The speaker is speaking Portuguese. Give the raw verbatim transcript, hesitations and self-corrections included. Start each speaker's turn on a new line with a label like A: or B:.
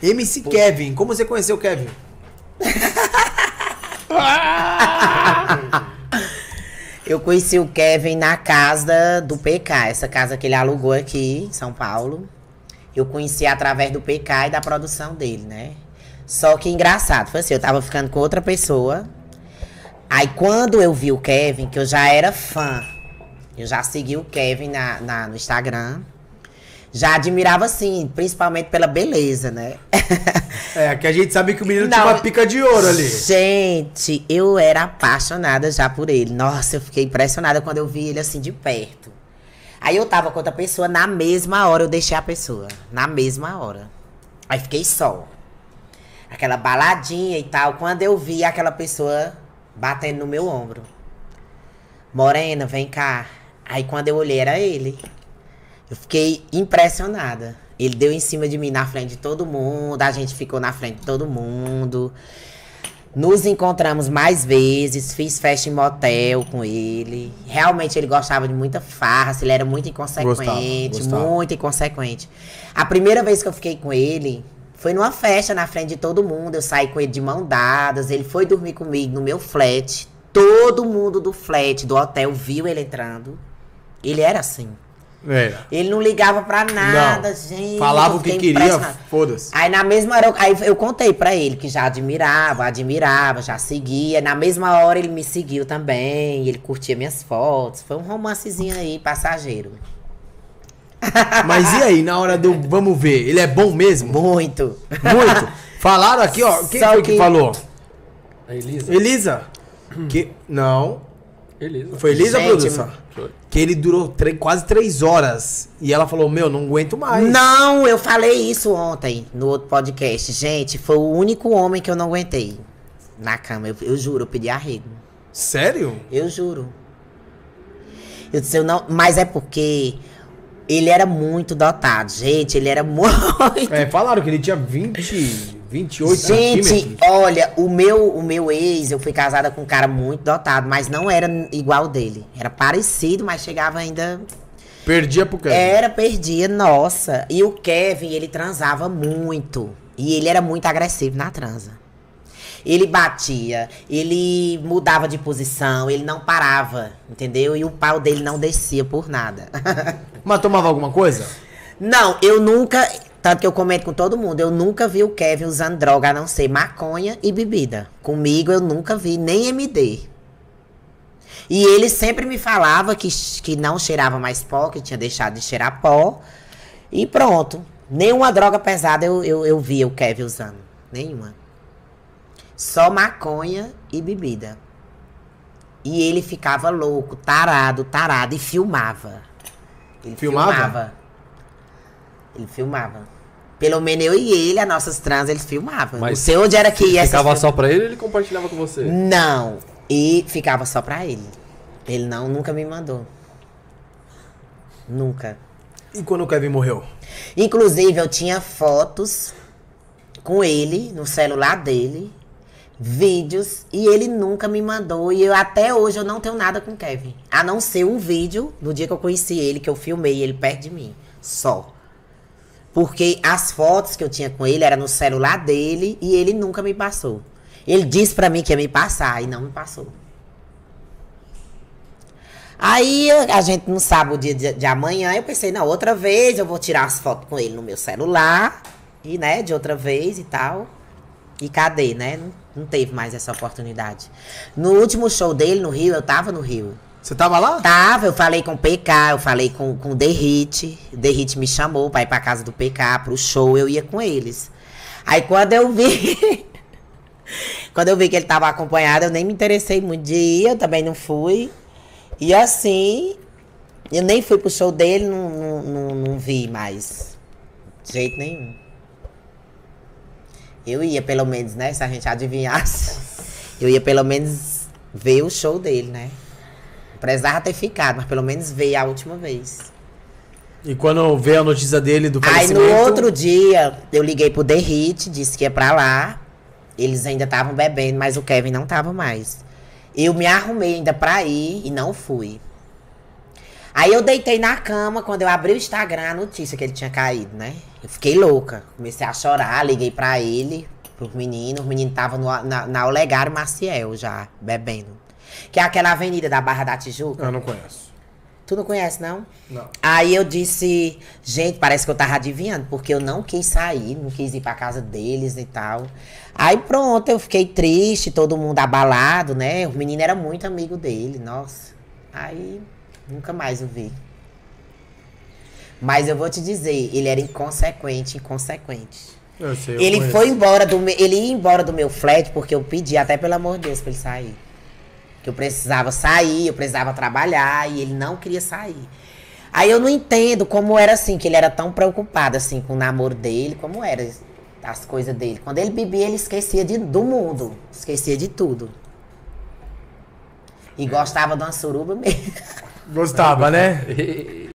A: M C Pô. Kevin, como você conheceu o Kevin?
B: Eu conheci o Kevin na casa do P K, essa casa que ele alugou aqui em São Paulo. Eu conheci através do P K e da produção dele, né? Só que engraçado, foi assim, eu tava ficando com outra pessoa. Aí quando eu vi o Kevin, que eu já era fã, eu já segui o Kevin na, na, no Instagram. Já admirava, assim, principalmente pela beleza, né?
A: É, que a gente sabe que o menino Não, tinha uma pica de ouro ali.
B: Gente, eu era apaixonada já por ele. Nossa, eu fiquei impressionada quando eu vi ele assim de perto. Aí eu tava com outra pessoa, na mesma hora eu deixei a pessoa. Na mesma hora. Aí fiquei só. Aquela baladinha e tal. Quando eu vi aquela pessoa batendo no meu ombro. Morena, vem cá. Aí quando eu olhei, era ele. Eu fiquei impressionada. Ele deu em cima de mim na frente de todo mundo. A gente ficou na frente de todo mundo. Nos encontramos mais vezes. Fiz festa em motel com ele. Realmente ele gostava de muita farra. Ele era muito inconsequente. Gostava, gostava. Muito inconsequente. A primeira vez que eu fiquei com ele foi numa festa na frente de todo mundo. Eu saí com ele de mão dadas. Ele foi dormir comigo no meu flat. Todo mundo do flat, do hotel, viu ele entrando. Ele era assim.
A: É.
B: Ele não ligava pra nada,
A: não.
B: gente.
A: Falava o que queria, foda-se.
B: Aí na mesma hora, eu, aí eu contei pra ele que já admirava, admirava, já seguia. Na mesma hora ele me seguiu também, ele curtia minhas fotos. Foi um romancezinho aí, passageiro.
A: Mas e aí, na hora do vamos ver, ele é bom mesmo?
B: Muito.
A: Muito. Falaram aqui, ó, quem
B: Só
A: foi
B: que...
A: que falou?
C: A Elisa.
A: Elisa? Que... Não.
C: Elisa.
A: Foi Elisa,
B: Gente,
A: produção? Foi. Que ele durou três, quase três horas. E ela falou, meu, não aguento mais.
B: Não, eu falei isso ontem no outro podcast. Gente, foi o único homem que eu não aguentei na cama. Eu, eu juro, eu pedi arrego.
A: Sério?
B: Eu juro. Eu disse, eu não... Mas é porque ele era muito dotado. Gente, ele era muito...
A: É, falaram que ele tinha vinte, vinte e oito
B: Gente,
A: centímetros.
B: olha, o meu, o meu ex, eu fui casada com um cara muito dotado, mas não era igual dele. Era parecido, mas chegava ainda...
A: Perdia pro Kevin.
B: Era, perdia, nossa. E o Kevin, ele transava muito. E ele era muito agressivo na transa. Ele batia, ele mudava de posição, ele não parava, entendeu? E o pau dele não descia por nada.
A: Mas tomava alguma coisa?
B: Não, eu nunca... Tanto que eu comento com todo mundo, eu nunca vi o Kevin usando droga, a não ser maconha e bebida. Comigo eu nunca vi, nem M D. E ele sempre me falava que, que não cheirava mais pó, que tinha deixado de cheirar pó. E pronto. Nenhuma droga pesada eu, eu, eu via o Kevin usando. Nenhuma. Só maconha e bebida. E ele ficava louco, tarado, tarado, e filmava. Ele
A: filmava?
B: filmava. Ele filmava. Pelo menos eu e ele, as nossas trans, eles filmavam.
C: Mas
B: não sei onde era que ia.
C: Ficava só pra ele ou ele compartilhava com você?
B: Não. E ficava só pra ele. Ele não, nunca me mandou. Nunca.
A: E quando o Kevin morreu?
B: Inclusive, eu tinha fotos com ele, no celular dele, vídeos, e ele nunca me mandou. E eu, até hoje eu não tenho nada com o Kevin. A não ser um vídeo, no dia que eu conheci ele, que eu filmei ele perto de mim. Só. Porque as fotos que eu tinha com ele eram no celular dele e ele nunca me passou. Ele disse pra mim que ia me passar e não me passou. Aí a gente não sabe o dia de, de amanhã. Eu pensei, não, outra vez eu vou tirar as fotos com ele no meu celular. E, né, de outra vez e tal. E cadê, né? Não, não teve mais essa oportunidade. No último show dele no Rio, eu tava no Rio.
A: Você tava lá?
B: Tava, eu falei com o P K, eu falei com, com o The Hit. O The Hit me chamou pra ir pra casa do P K, pro show, eu ia com eles. Aí quando eu vi... quando eu vi que ele tava acompanhado, eu nem me interessei muito de ir, eu também não fui. E assim, eu nem fui pro show dele, não, não, não, não vi mais. De jeito nenhum. Eu ia pelo menos, né, se a gente adivinhasse, eu ia pelo menos ver o show dele, né. Precisava ter ficado, mas pelo menos veio a última vez.
A: E quando veio a notícia dele do falecimento...
B: Aí no outro dia, eu liguei pro The Hit, disse que ia pra lá. Eles ainda estavam bebendo, mas o Kevin não tava mais. Eu me arrumei ainda pra ir e não fui. Aí eu deitei na cama, quando eu abri o Instagram, a notícia que ele tinha caído, né? Eu fiquei louca. Comecei a chorar, liguei pra ele, pros meninos. Os meninos estavam na, na Olegário Maciel já, bebendo. Que é aquela avenida da Barra da Tijuca.
A: Eu não conheço.
B: Tu não conhece, não?
A: Não.
B: Aí eu disse, gente, parece que eu tava adivinhando, porque eu não quis sair, não quis ir pra casa deles e tal. Aí pronto, eu fiquei triste, todo mundo abalado, né? O menino era muito amigo dele, nossa. Aí nunca mais o vi. Mas eu vou te dizer, ele era inconsequente, inconsequente.
A: Eu sei, eu
B: Ele
A: conheço.
B: foi embora do meu, ele ia embora do meu flat porque eu pedi até pelo amor de Deus pra ele sair. Que eu precisava sair, eu precisava trabalhar e ele não queria sair. Aí eu não entendo como era assim, que ele era tão preocupado assim com o namoro dele, como era as coisas dele. Quando ele bebia, ele esquecia de, do mundo, esquecia de tudo. E gostava de uma suruba mesmo.
A: Gostava, né?